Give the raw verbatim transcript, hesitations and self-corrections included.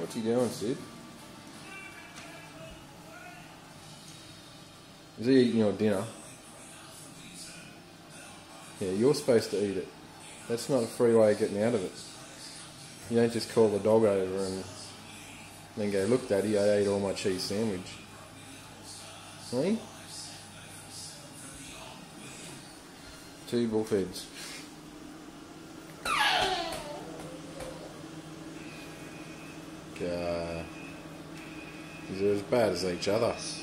What's he doing, Sid? Is he eating your dinner? Yeah, you're supposed to eat it. That's not a free way of getting out of it. You don't just call the dog over and then go, look, Daddy, I ate all my cheese sandwich. Hey? Two bullheads. Uh, they're as bad as each other.